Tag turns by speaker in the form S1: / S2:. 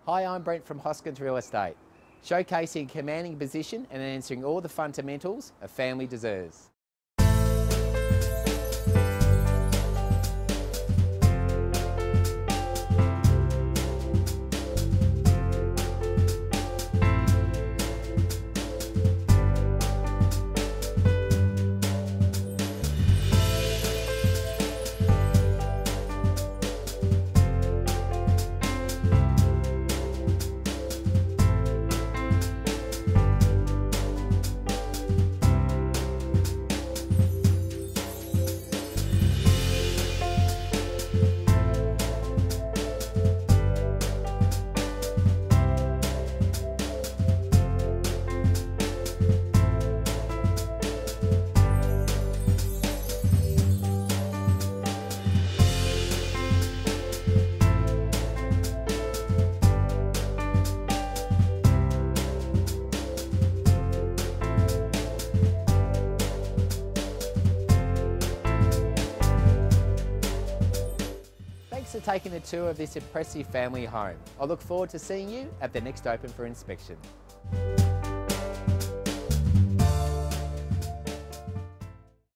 S1: Hi, I'm Brent from Hoskins Real Estate, showcasing a commanding position and answering all the fundamentals a family deserves. Thanks for taking the tour of this impressive family home. I look forward to seeing you at the next open for inspection.